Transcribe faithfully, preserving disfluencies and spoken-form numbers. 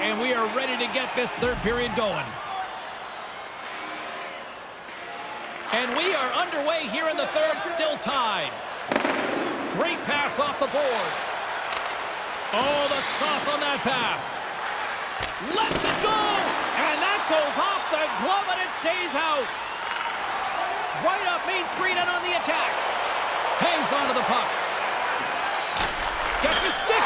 And we are ready to get this third period going. And we are underway here in the third, still tied. Great pass off the boards. Oh, the sauce on that pass. Lets it go! And that goes off the glove and it stays out. Right up Main Street and on the attack. Hangs onto the puck. Gets a stick.